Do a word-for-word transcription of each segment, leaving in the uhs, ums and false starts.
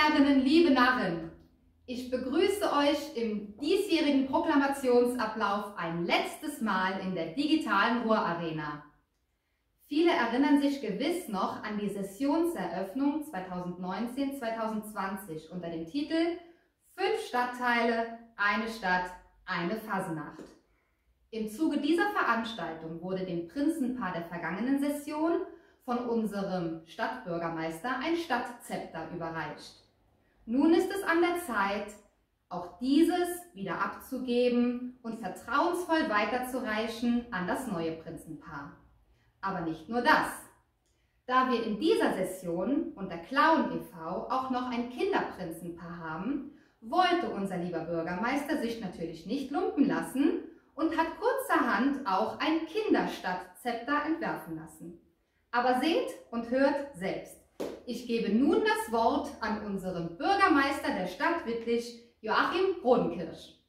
Närrinnen, liebe Narren, ich begrüße euch im diesjährigen Proklamationsablauf ein letztes Mal in der digitalen Ruhr-Arena. Viele erinnern sich gewiss noch an die Sessionseröffnung zweitausendneunzehn zweitausendzwanzig unter dem Titel Fünf Stadtteile, eine Stadt, eine Fasnacht. Im Zuge dieser Veranstaltung wurde dem Prinzenpaar der vergangenen Session von unserem Stadtbürgermeister ein Stadtzepter überreicht. Nun ist es an der Zeit, auch dieses wieder abzugeben und vertrauensvoll weiterzureichen an das neue Prinzenpaar. Aber nicht nur das. Da wir in dieser Session unter Clown e V auch noch ein Kinderprinzenpaar haben, wollte unser lieber Bürgermeister sich natürlich nicht lumpen lassen und hat kurzerhand auch ein Kinderstadtzepter entwerfen lassen. Aber seht und hört selbst. Ich gebe nun das Wort an unseren Bürgermeister der Stadt Wittlich, Joachim Rodenkirsch.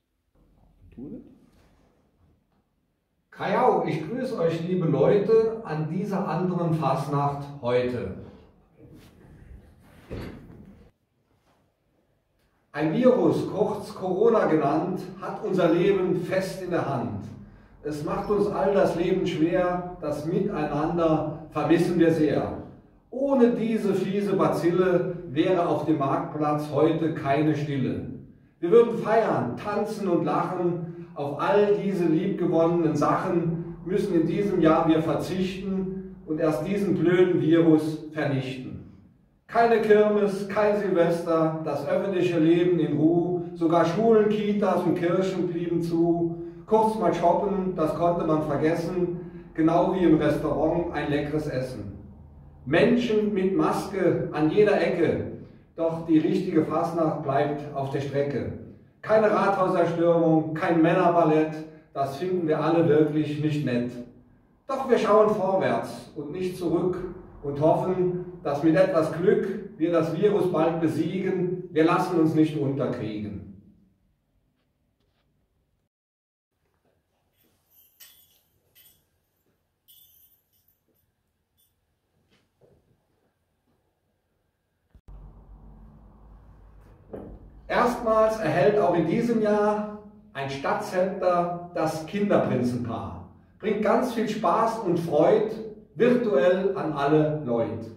Kajau, ich grüße euch, liebe Leute, an dieser anderen Fasnacht heute. Ein Virus, kurz Corona genannt, hat unser Leben fest in der Hand. Es macht uns all das Leben schwer, das Miteinander vermissen wir sehr. Ohne diese fiese Bazille wäre auf dem Marktplatz heute keine Stille. Wir würden feiern, tanzen und lachen. Auf all diese liebgewonnenen Sachen müssen in diesem Jahr wir verzichten und erst diesen blöden Virus vernichten. Keine Kirmes, kein Silvester, das öffentliche Leben in Ruhe, sogar Schulen, Kitas und Kirchen blieben zu. Kurz mal shoppen, das konnte man vergessen, genau wie im Restaurant ein leckeres Essen. Menschen mit Maske an jeder Ecke, doch die richtige Fasnacht bleibt auf der Strecke. Keine Rathauserstürmung, kein Männerballett, das finden wir alle wirklich nicht nett. Doch wir schauen vorwärts und nicht zurück und hoffen, dass mit etwas Glück wir das Virus bald besiegen. Wir lassen uns nicht unterkriegen. Erstmals erhält auch in diesem Jahr ein Stadtzepter das Kinderprinzenpaar. Bringt ganz viel Spaß und Freude virtuell an alle Leute.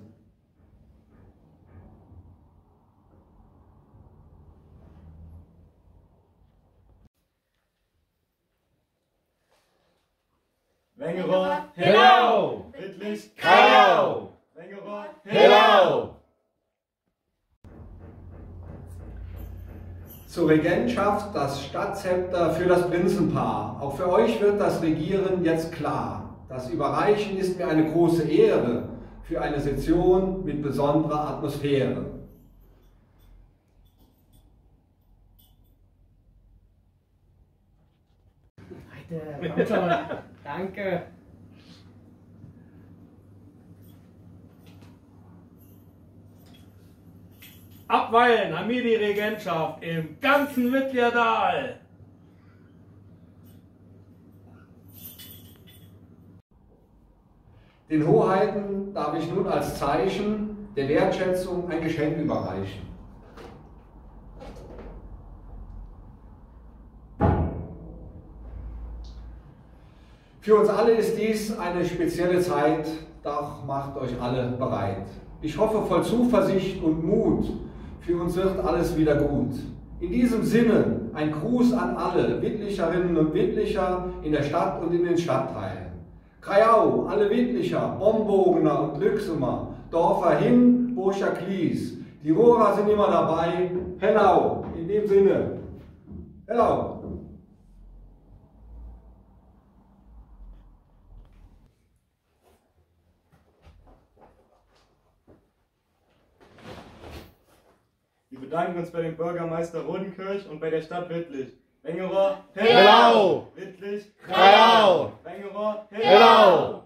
Wengerohr, Hello! Wittlich, Kajau! Wengerohr, Hello! Zur Regentschaft das Stadtzepter für das Prinzenpaar. Auch für euch wird das Regieren jetzt klar. Das Überreichen ist mir eine große Ehre für eine Session mit besonderer Atmosphäre. Komm schon. Danke. Abweilen haben wir die Regentschaft im ganzen Wittlierdal. Den Hoheiten darf ich nun als Zeichen der Wertschätzung ein Geschenk überreichen. Für uns alle ist dies eine spezielle Zeit, doch macht euch alle bereit. Ich hoffe voll Zuversicht und Mut, für uns wird alles wieder gut. In diesem Sinne ein Gruß an alle Wittlicherinnen und Wittlicher in der Stadt und in den Stadtteilen. Kajau, alle Wittlicher, Bombogener und Glücksumer, Dorfer hin, Burcher Klies. Die Ruhrer sind immer dabei. Hello, in dem Sinne. Hello. Wir bedanken uns bei dem Bürgermeister Rodenkirch und bei der Stadt Wittlich. Wengerohr, Hello! Wittlich, Kajau! Wengerohr, Hello!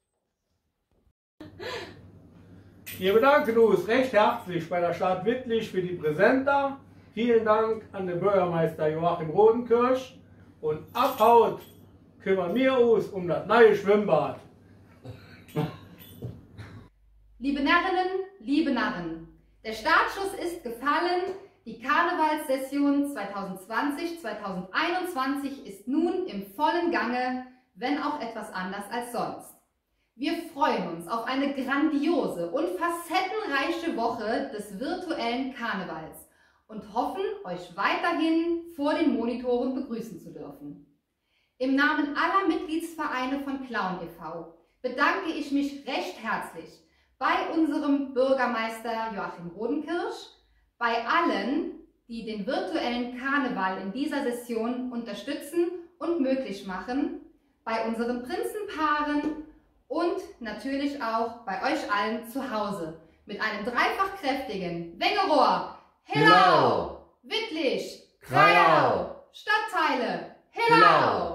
Wir bedanken uns recht herzlich bei der Stadt Wittlich für die Präsenta. Vielen Dank an den Bürgermeister Joachim Rodenkirch. Und abhaut kümmern wir uns um das neue Schwimmbad. Liebe Närrinnen, liebe Narren, Der Startschuss ist gefallen. Die Karnevalssession zweitausendzwanzig zweitausendeinundzwanzig ist nun im vollen Gange, wenn auch etwas anders als sonst. Wir freuen uns auf eine grandiose und facettenreiche Woche des virtuellen Karnevals und hoffen, euch weiterhin vor den Monitoren begrüßen zu dürfen. Im Namen aller Mitgliedsvereine von Clown e V bedanke ich mich recht herzlich bei unserem Bürgermeister Joachim Rodenkirsch, bei allen, die den virtuellen Karneval in dieser Session unterstützen und möglich machen, bei unseren Prinzenpaaren und natürlich auch bei euch allen zu Hause mit einem dreifach kräftigen Wengerohr, Hillau, Wittlich, Kraiau, Stadtteile, Hillau!